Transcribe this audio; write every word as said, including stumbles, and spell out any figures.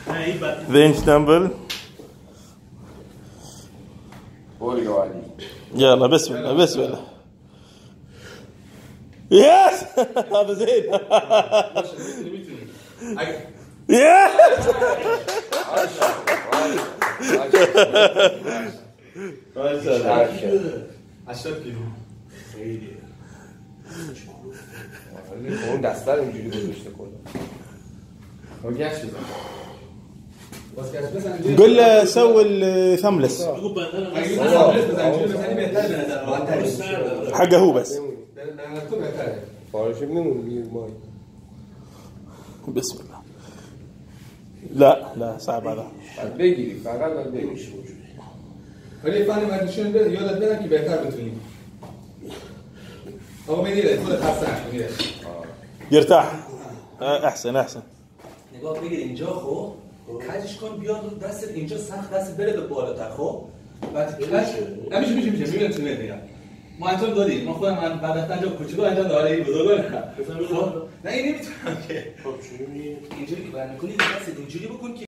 The inch dumbbell. يلا بسم الله بسم الله. يس هذا زين. يس عشرة كيلو. اون دسته رو اینجوری گذاشته کنه. وقعش بزن. بس كاش بس قل له سوي الثملس حقه هو بس. فارش منو ماي. بسم الله. لا لا صعب هذا. بگیری فقط باید بگیری. ولی فن مدیشن بده یادت بدم که بهتر بتونی. آقا میگیره خودت حسن میگیره. يرتاح احسن احسن. نگاه بگیر اینجا خب کجش کن بیاد دست اینجا سخت دست بره به بالاتر خب بعد کج نمیشه میشه میشه میبینم چی میگم ما انجام دادیم ما خودم من بعد از انجام کوچولو انجام داره این بزرگا نه این نمیتونم که خب چجوری اینجوری که برمی کنی دست اینجوری بکن که